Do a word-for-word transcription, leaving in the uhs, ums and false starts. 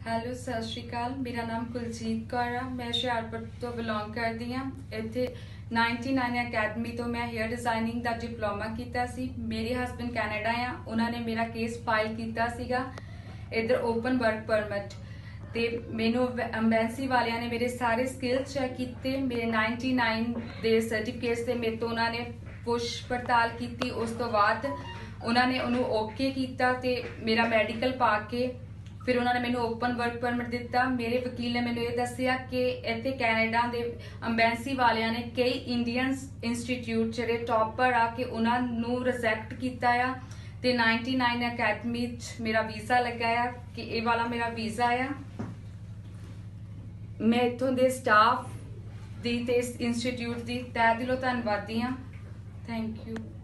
Hello ਸਤਿ ਸ਼੍ਰੀ ਅਕਾਲ। ਮੇਰਾ ਨਾਮ ਕੁਲਜੀਤ ਕੌਰ ਆ। ਮੈਂ ਹੁਸ਼ਿਆਰਪੁਰ ਤੋਂ ਬਿਲੋਂਗ ਕਰਦੀ ਹਾਂ। ਇੱਥੇ ਨਿਨयानवे ਅਕੈਡਮੀ ਤੋਂ ਮੈਂ ਹੇਅਰ ਡਿਜ਼ਾਈਨਿੰਗ ਦਾ ਡਿਪਲੋਮਾ ਕੀਤਾ ਸੀ। ਮੇਰੇ ਹਸਬੈਂਡ ਕੈਨੇਡਾ ਆ, ਉਹਨਾਂ ਨੇ ਮੇਰਾ ਕੇਸ ਫਾਈਲ ਕੀਤਾ ਸੀਗਾ ਇੱਧਰ ਓਪਨ ਵਰਕ ਪਰਮਿਟ ਤੇ ਮੈਨੂੰ ਐਮਬੈਸੀ ਵਾਲਿਆਂ ਨੇ ਮੇਰੇ ਸਾਰੇ ਸਕਿੱਲ ਚੈੱਕ ਕੀਤੇ। ਮੇਰੇ निन्यानवे ਦੇ ਸਰਟੀਫਿਕੇਟਸ ਤੇ ਮੇਰੇ ਤੋਂ ਉਹਨਾਂ ਨੇ ਪੁੱਛ ਪੜਤਾਲ ਕੀਤੀ। ਉਸ ਤੋਂ ਬਾਅਦ ਉਹਨਾਂ ਨੇ ਉਹਨੂੰ ਓਕੇ ਕੀਤਾ ਤੇ ਮੇਰਾ ਮੈਡੀਕਲ ਪਾ ਕੇ फिर उन्होंने मैंने ओपन वर्क परमिट दिता। मेरे वकील ने मैंने ये दसिया कि इत्थे कैनेडा दे अंबैसी वालियां ने कई इंडियन इंस्टीट्यूट जिहड़े टॉपर आके उन्होंने रिजैक्ट किया आ ते निन्यानवे अकैडमी च मेरा वीज़ा लगा आ कि ये वाला मेरा वीज़ा आ। मैं इत्थों दे स्टाफ दी ते इंस्टीट्यूट दी तहे दिलों धन्नवादी हाँ। Thank you.